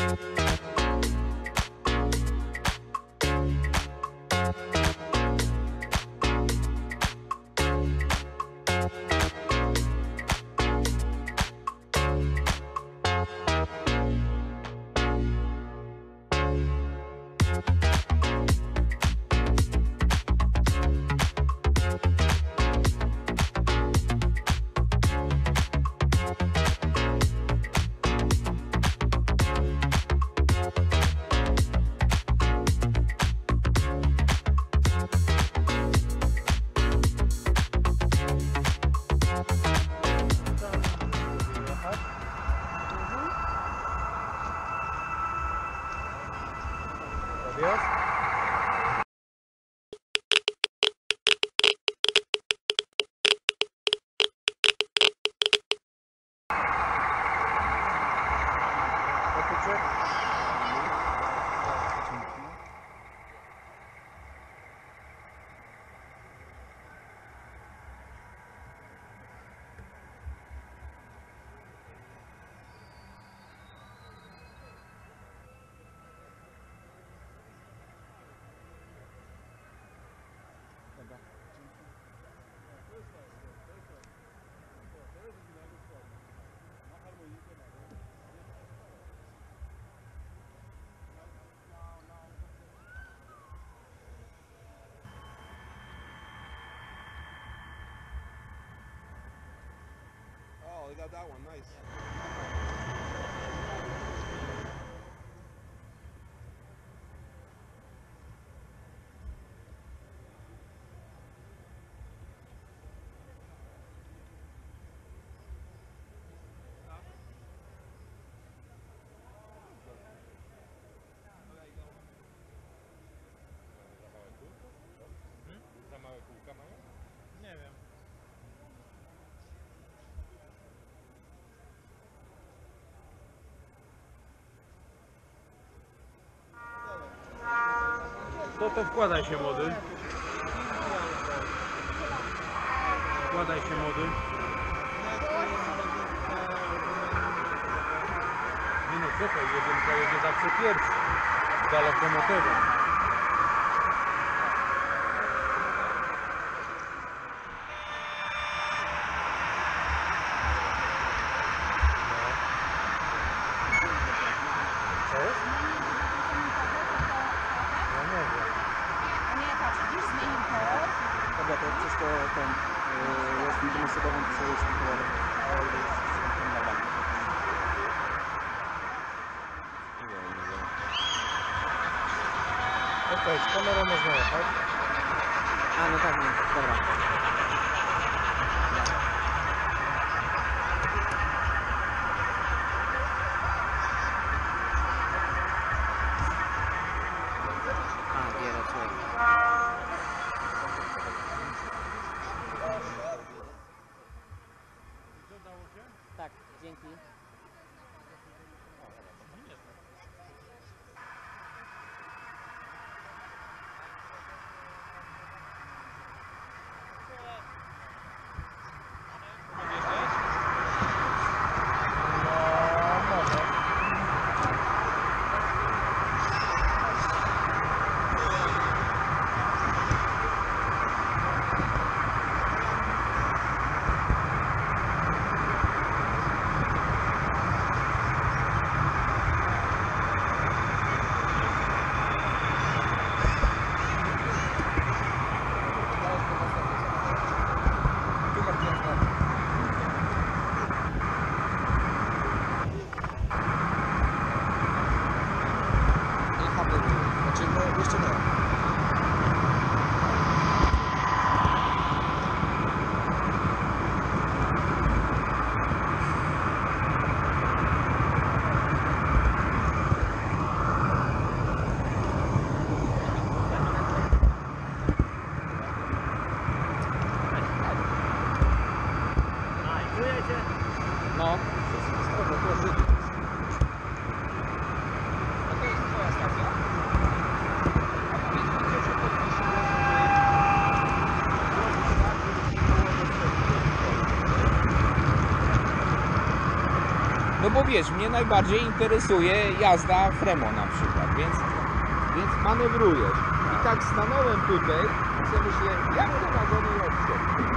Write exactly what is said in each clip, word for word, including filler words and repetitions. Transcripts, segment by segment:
Adiós. Oh, they got that one, nice. Za małe kółka mają? Nie wiem. To to wkładaj się młody. Wkładaj się młody. Nie no, czekaj, jedynka jedzie zawsze pierwszy. Za lokomotywą. Co jest? Ja nie wiem. A nie, patrz, widzisz, zmienił kolor. Dobra, to przez to ten yy, jest internetową pisał już kolorem. Okej, z kamerą można jechać. A, no tak, no, dobra. A, giera, człowiek. Tak, dzięki. Tyle. wiesz, mnie najbardziej interesuje jazda Fremo na przykład, więc, więc manewrujesz. I tak stanąłem tutaj i sobie myślę, jak te wagony odciąć.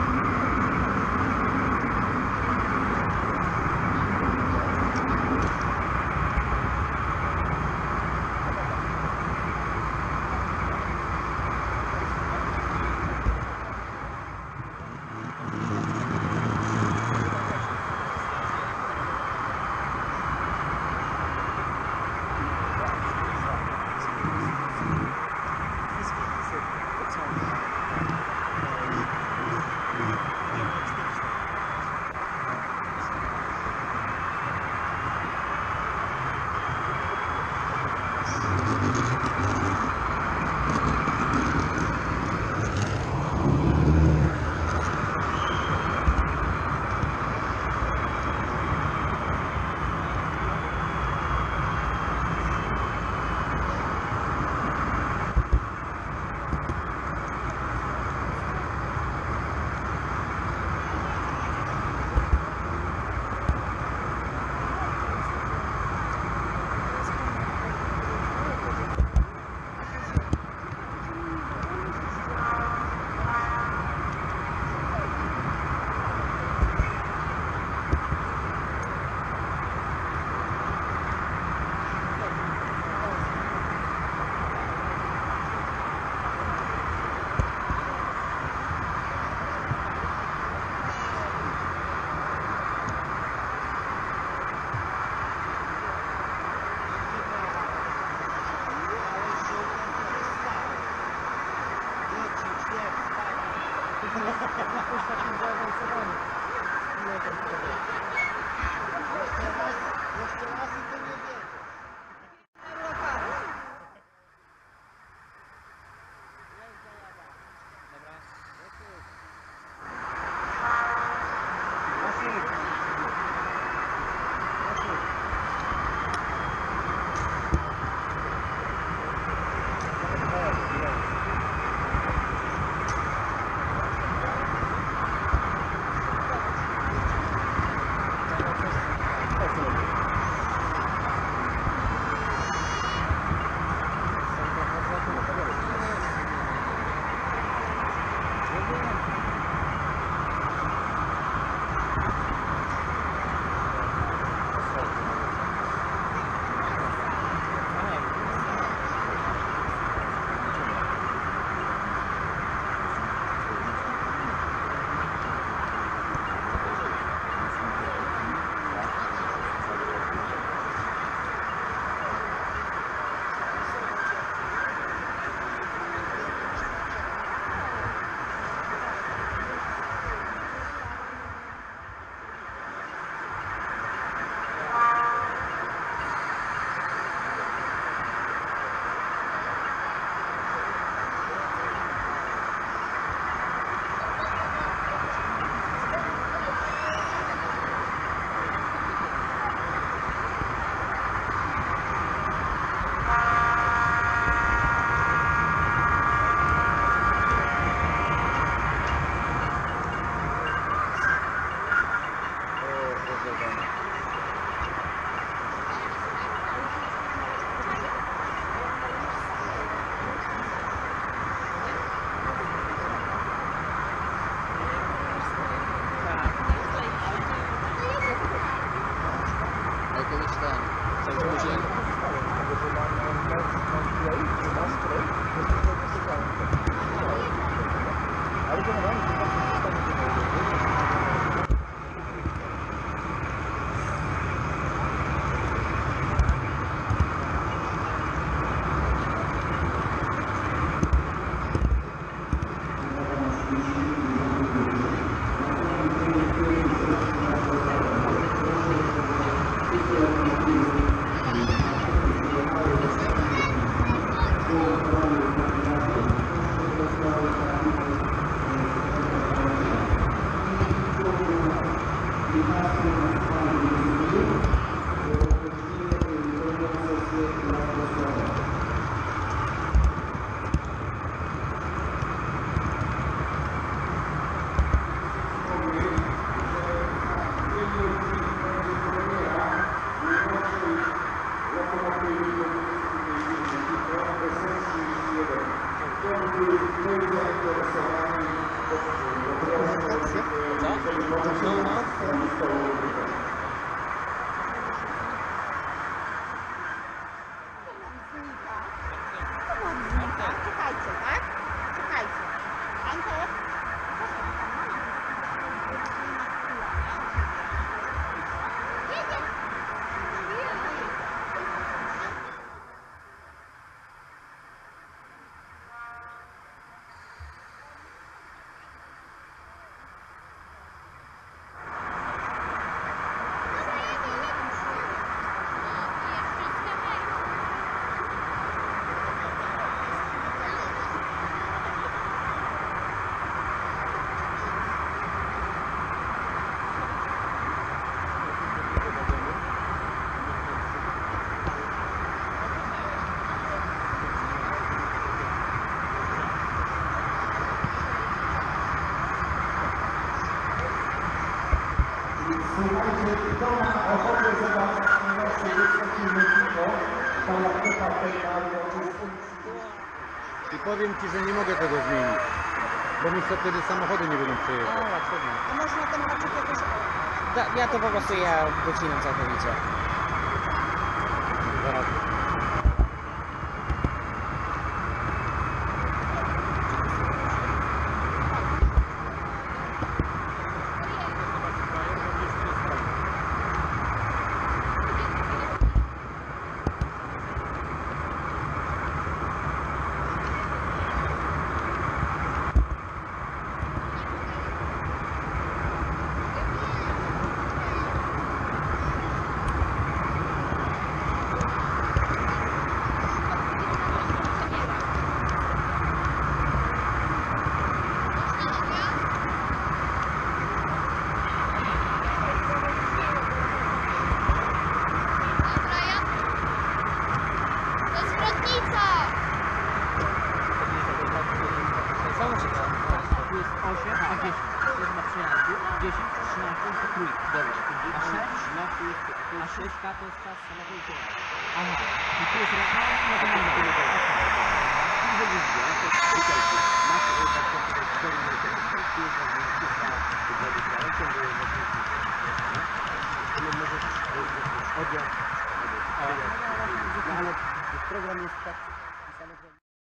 I powiem Ci, że nie mogę tego zmienić, bo mi się wtedy samochody nie będą przejeżdżać. A można ten haczyk jakoś... Da, ja to po prostu ja wycinam całkowicie. Zaraz. A sześć K to jest czas samochodu. Aha, i tu jest ręka, no to mamy tyle do I wygląda, to jest butelki. Masz tak cztery minuty, tu jest tak, tu jest tak, tu jest tak, tu jest tak, tu możesz odjazd. No ale program jest tak pisany, że...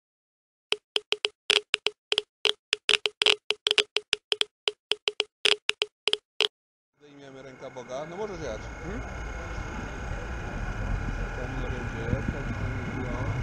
Zdejmiemy ręka Boga, no możesz jechać. Hmm? Tam nie wiem gdzie jest, tam gdzie jest.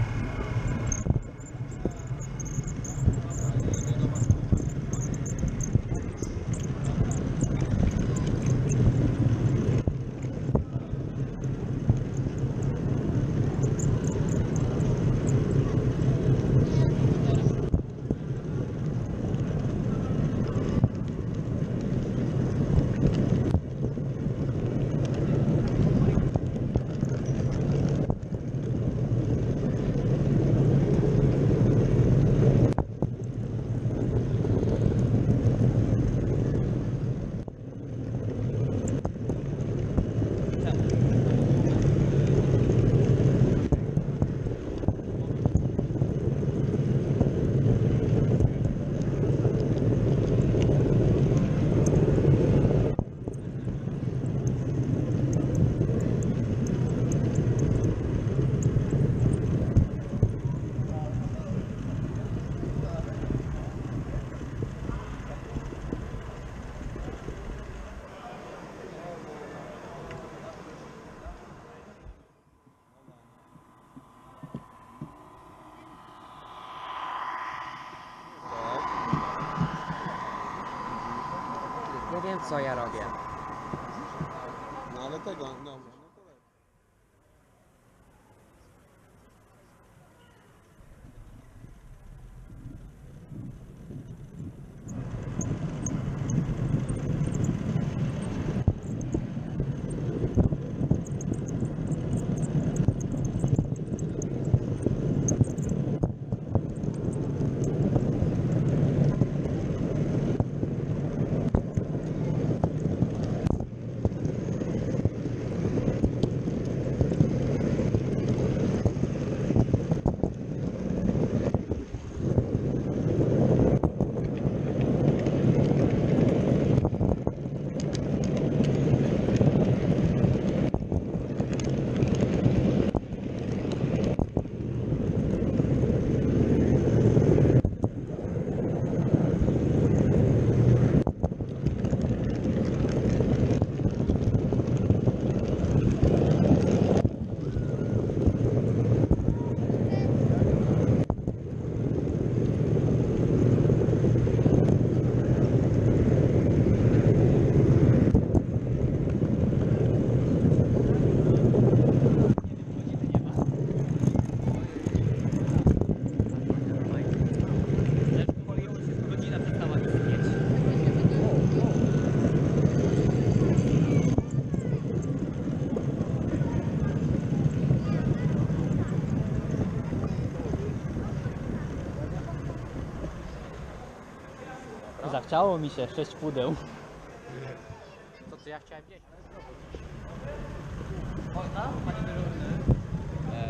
Ja wiem co ja robię. No ale tego, no. Zachciało mi się sześć pudeł. To co ja chciałem wziąć. Można? Panie dyżurny?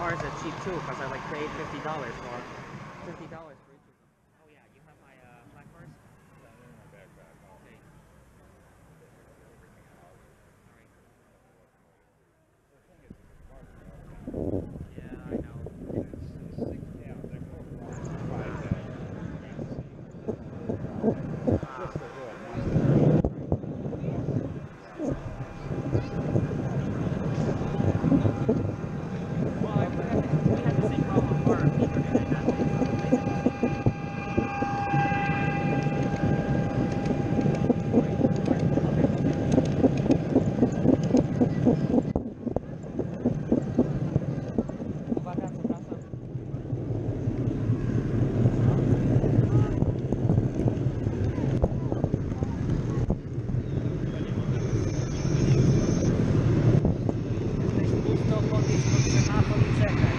cars are cheap too, because I like paid fifty dollars for fifty dollars for each of them. Oh yeah, you have my uh, black cars. Okay. Yeah, I know. Well, I we had we had the same problem with our people doing that. Uwaga, przepraszam. Jesteś pusto, podjedź pod semafor i czekaj.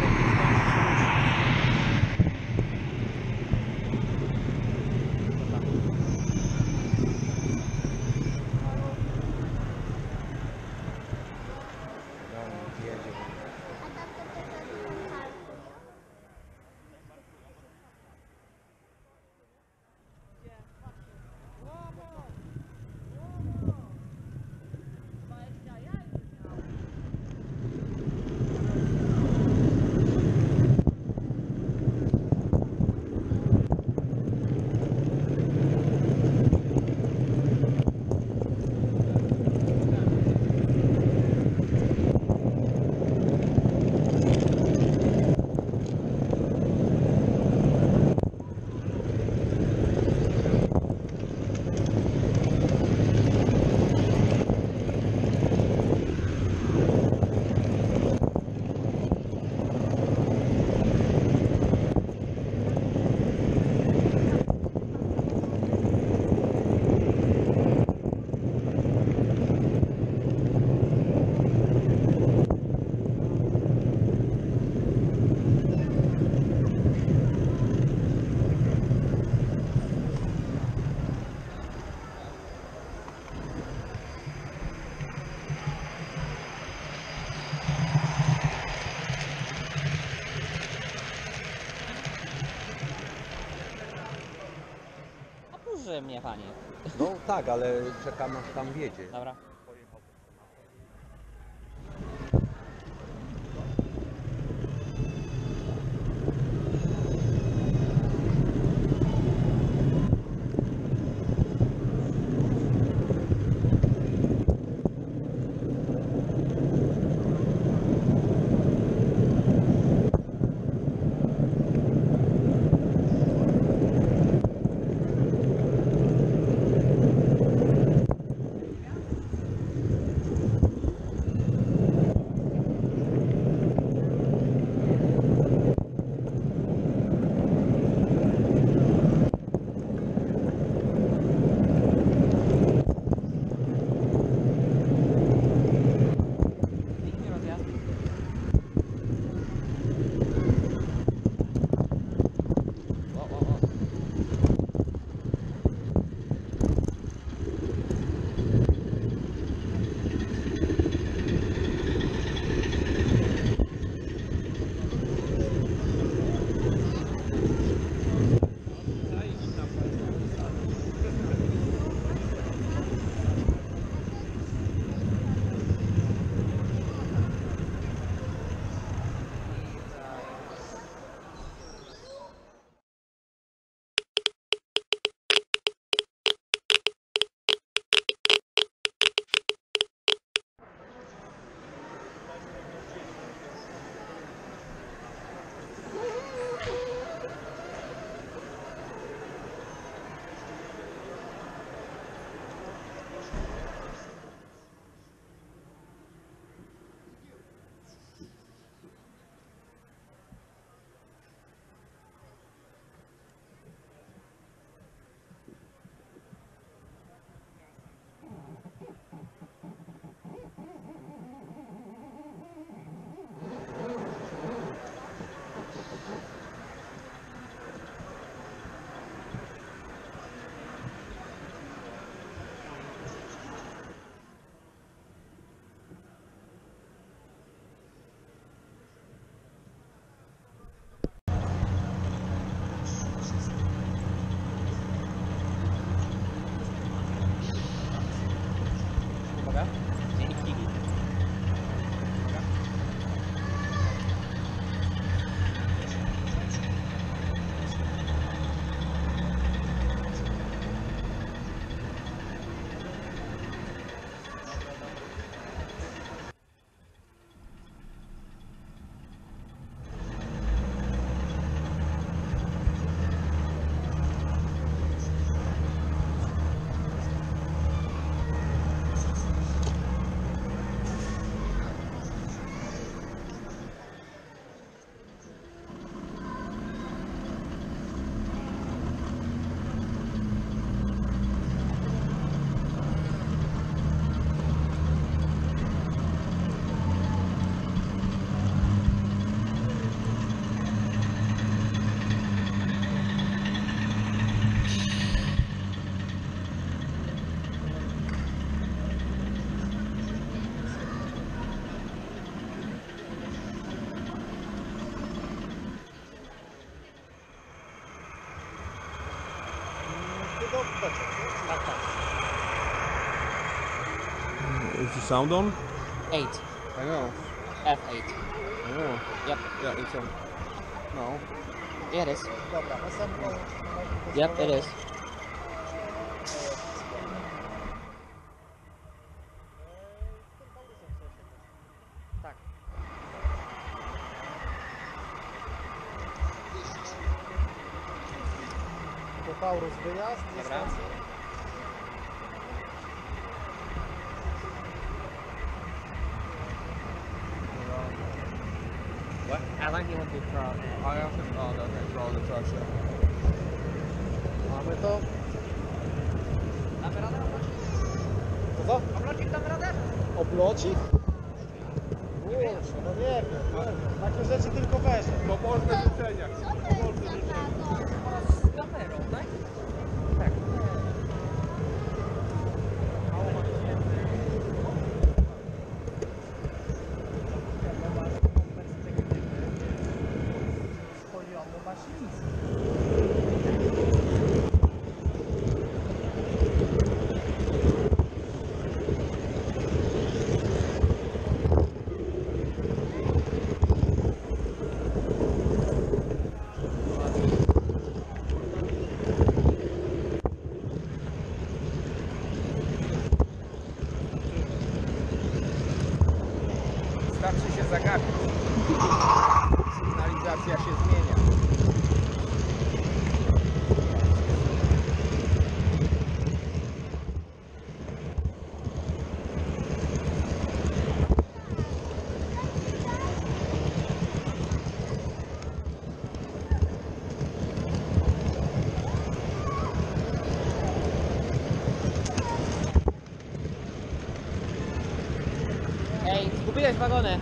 Opuszczę mnie, panie. No tak, ale czekam aż tam wiedzie. Dobra. Dobra. Dzięki. Is the sound on? Eight. I know. F eight. I know. Yep. Yeah, it's on. No. Yeah, it is. Dobra, następną. Yep, it is. Tak. To Taurus wyjazd. Dobra. What? I like you want to try. I have to. Oh, no, okay. Throw the trucks in. Mamy to. Damy radę oblocik? To co? Oblocik damy radę? Oblocik? Kurczę, no nie wiem. Takie rzeczy tylko weź. To można życzenia. Z kamerą, tak? Tak. Wystarczy się zagapić. Sygnalizacja się zmienia. Ej, zgubiłeś wagony.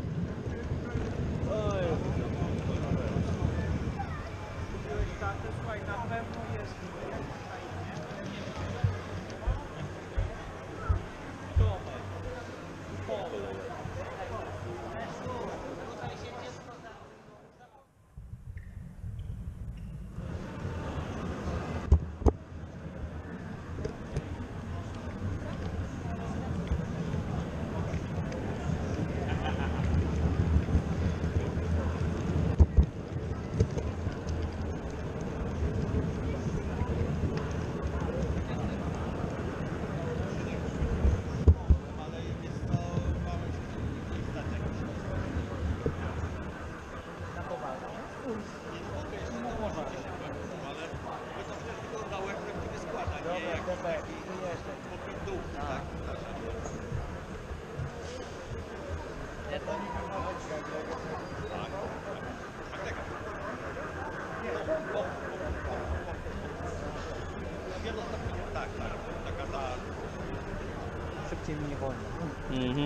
Szybciej mi nie wolno. Mhm.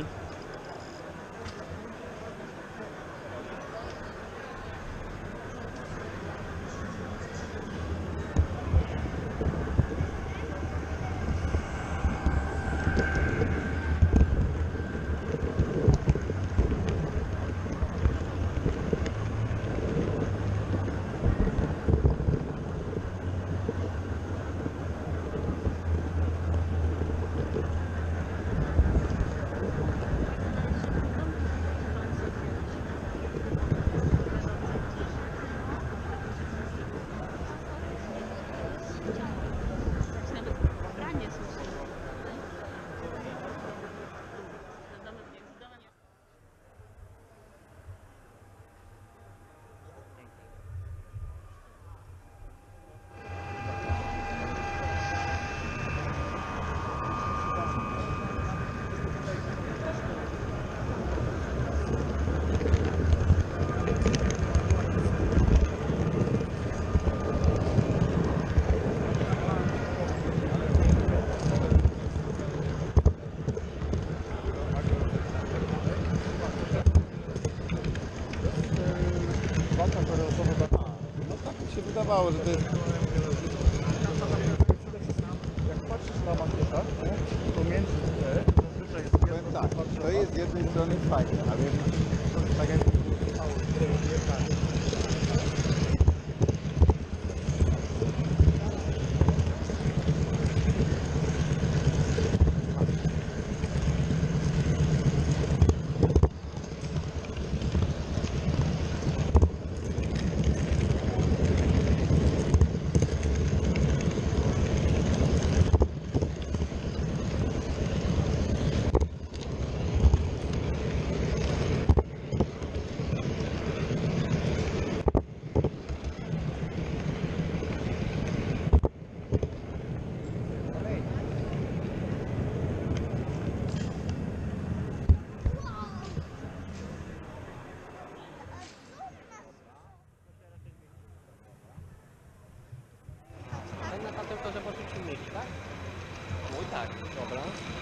wydawało, że to jest... Jak patrzysz na makietach, nie? To między te zazwyczaj jest Powiem jedno, tak, to jest z jednej strony fajne, a więc tak jak Ten na tamtym torze porzucił mysz, tak? Mój tak, dobra.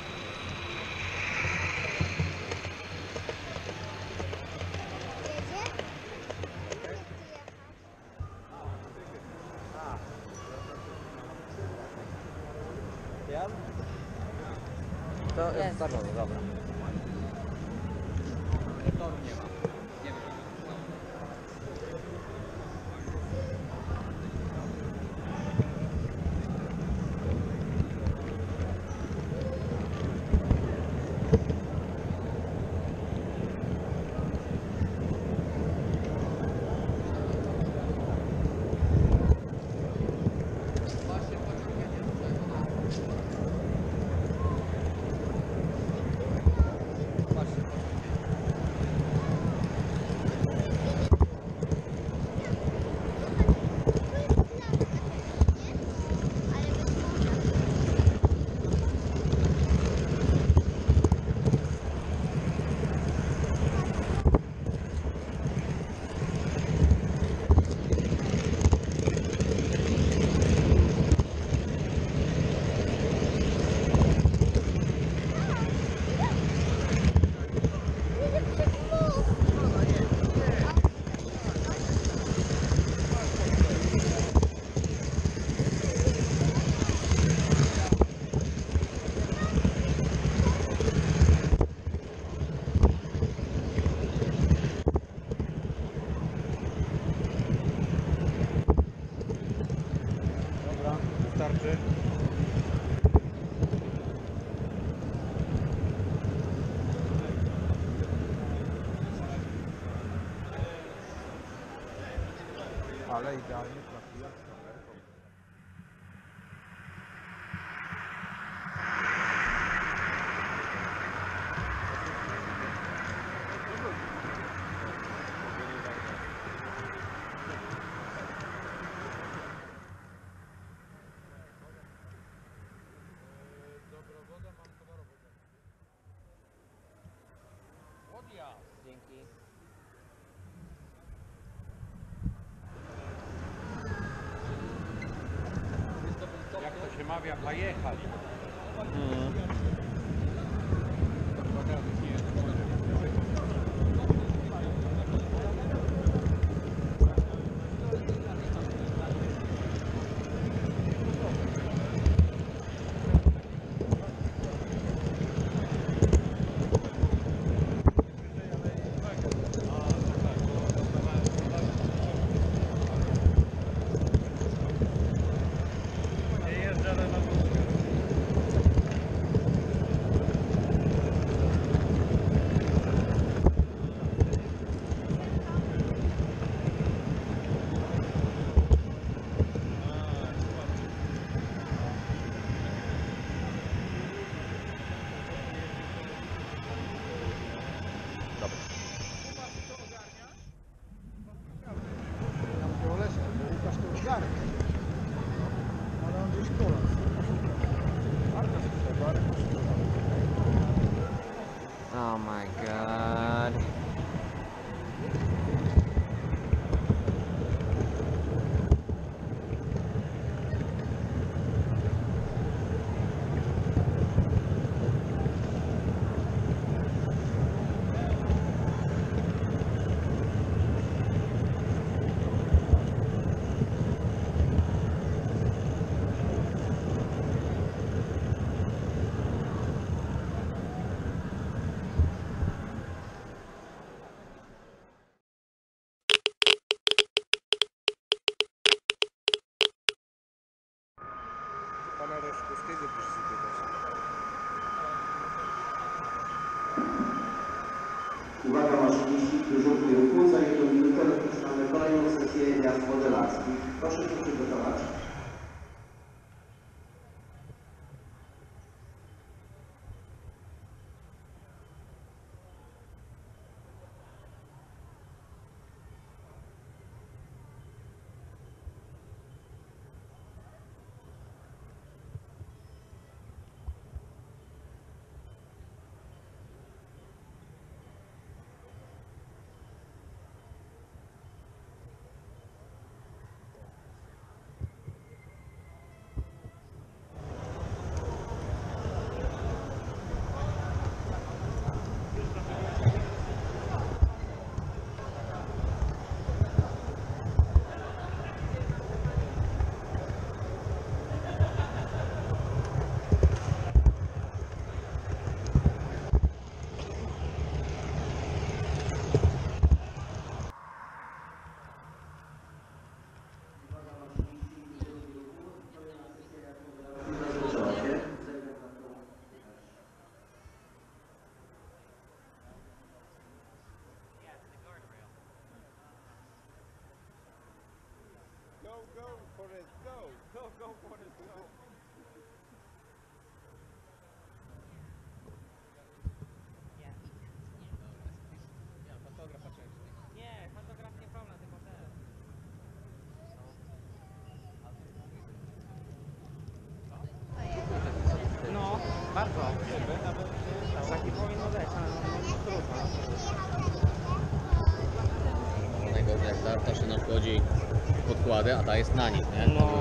To jest ustawione, dobra. Toru nie ma. Nie wiem. Wystarczy. Ale idealnie trafiłem z kamerką. Dzięki. Jak to się mawia, pojechali. Uwaga maszyniści, którzy ruchu, za jedną minutę rozpoczynamy kolejną sesję jazd modelarskich. Proszę się przygotować. Nie, fotograf nie problem, tylko ten. No, bardzo. Taki powinno być, ale no trudno. Najgorzej jak ta, ta szyna wchodzi w podkłady, a ta jest na nich, nie? No.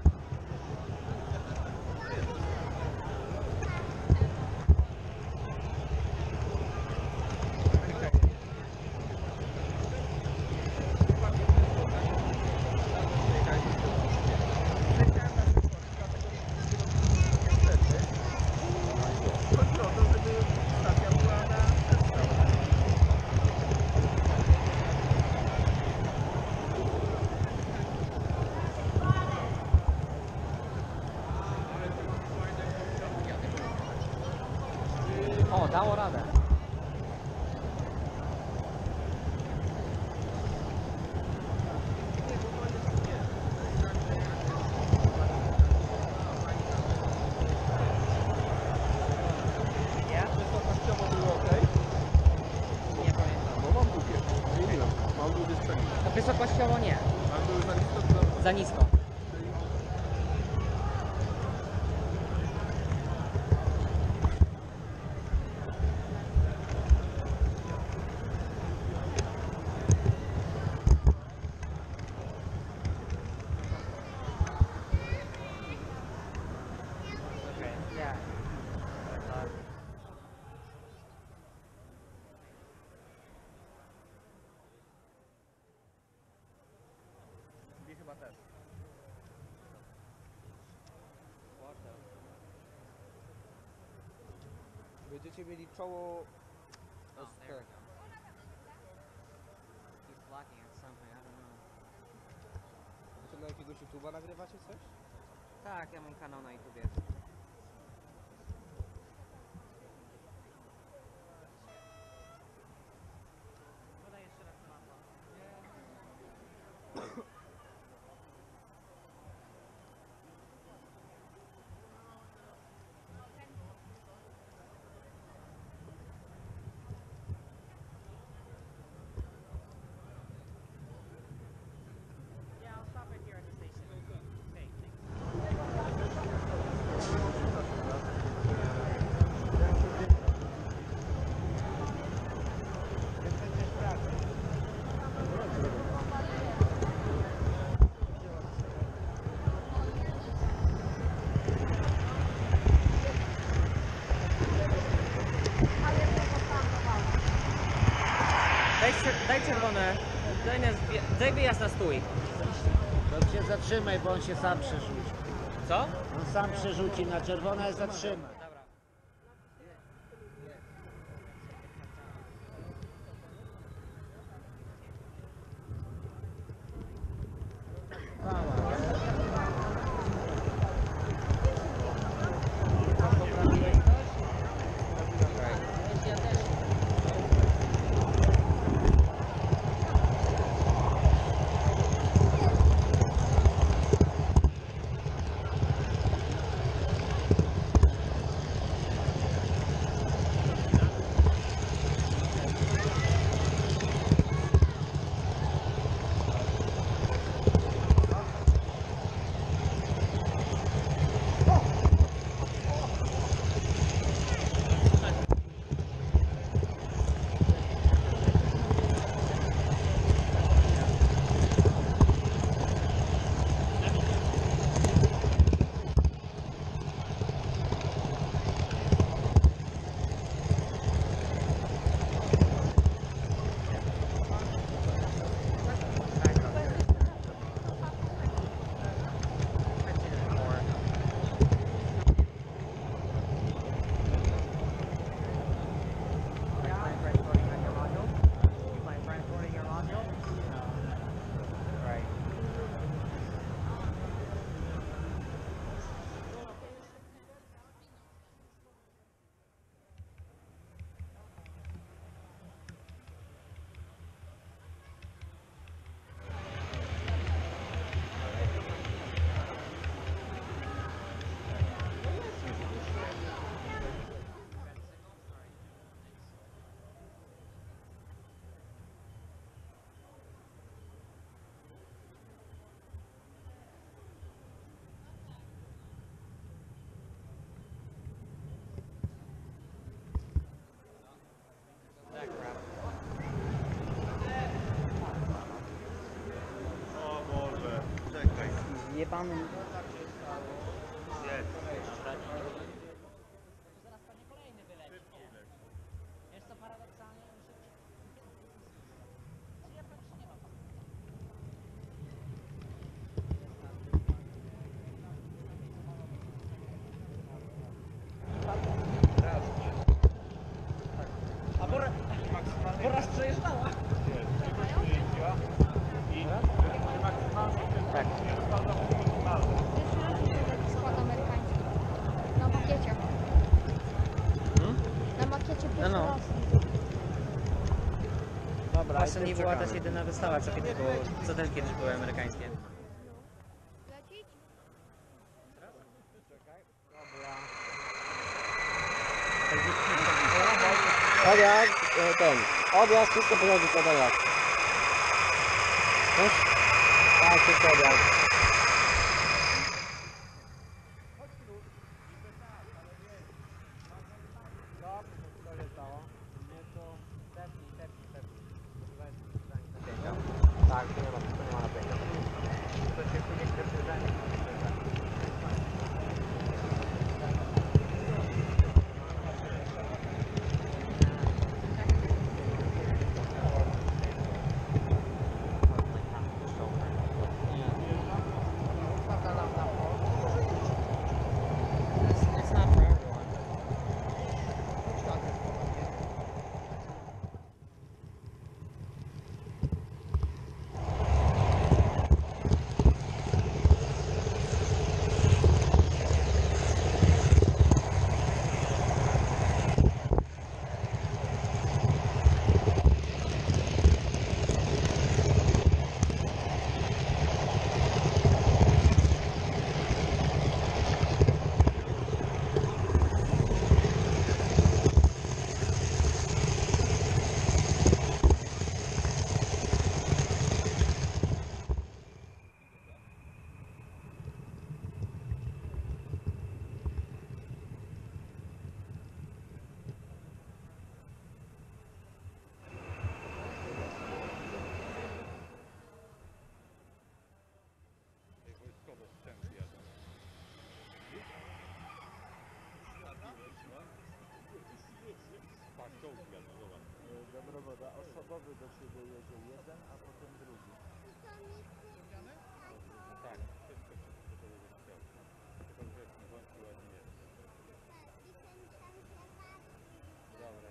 O, dało radę. Ja? Wysokościowo było ok? Nie pamiętam. No mam długie. Nie wiem, mam długie spędzi. No wysokościowo nie. Mam były za nisko, to Za nisko. Okej, ja. Drzwi chyba też. Będziecie mieli czoło Oh, there we ostre. go. He's blocking it somehow, I don't know. Czy na jakiegoś YouTube'a nagrywacie coś? Tak, ja mam kanał na YouTubie. Podaj jeszcze raz mapę. Yeah, I'll stop it here at the station. Okay, thanks. Daj, czer- daj czerwone. Daj, nas, daj wyjazd na stój. To się zatrzymaj, bo on się sam przerzuci. Co? On sam przerzuci na czerwone, zatrzymaj. Dobra. pan... A bo, bo raz przejeżdżała. Tak. Skład amerykański. Na makiecie. Hmm? Na makiecie No, no. pierwszy raz. Dobra, właśnie nie była też jedyna wystawa, co kiedyś było, co też kiedyś były amerykańskie. Lecić? Tak jak e, ten, odjazd, wszystko pochodzi co tak jak. Też? Tak, wszystko odjazd. Tak, to nie ma, to nie ma napięcia. To się później kręci. It's not for everyone. Dobrowoda, osobowy do siebie jedzie jeden, a potem drugi. Tak, wszystko się do tego chciał. Tylko grzeczny bądź i ładnie jest. Dobra.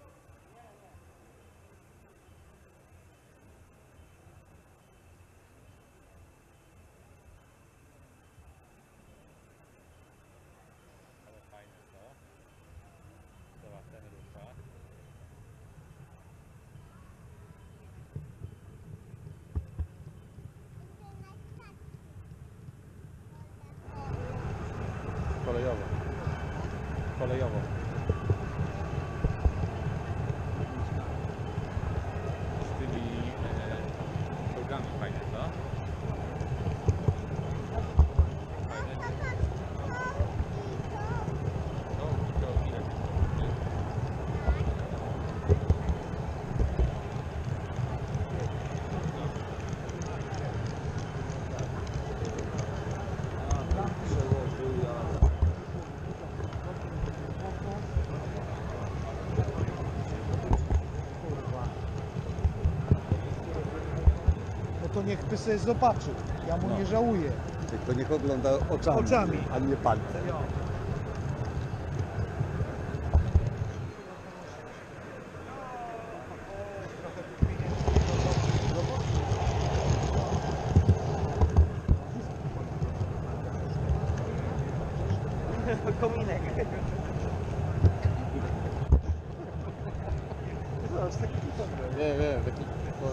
Ale fajne to. Zobacz, ten rusza. Kolejowo. Kolejowo. Z tymi e, czołgami fajne, co? Fajne. Czołgi, czołgi, lepiej czołgi. No to niech by sobie zobaczy. Ja mu nie żałuję. Tylko niech ogląda oczami, Oczami. a nie palcem. Kominek. Nie, nie, taki...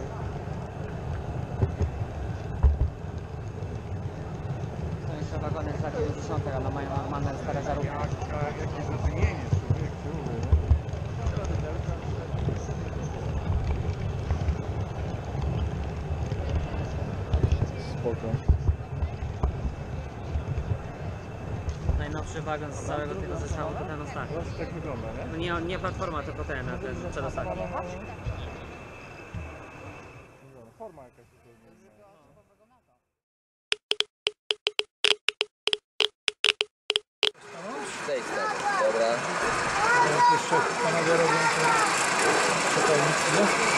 To jeszcze wagony z lat dziewięćdziesiątych, ale mają normalne stare zarówki. Jakieś rozumienie, Spoko. Najnowszy wagon z całego tego zestawu to ten ostatni. tak wygląda, nie? No nie, nie platforma, tylko ten, a ten przedostatni. Forma jakaś. robią to. Czekaj, nic nie?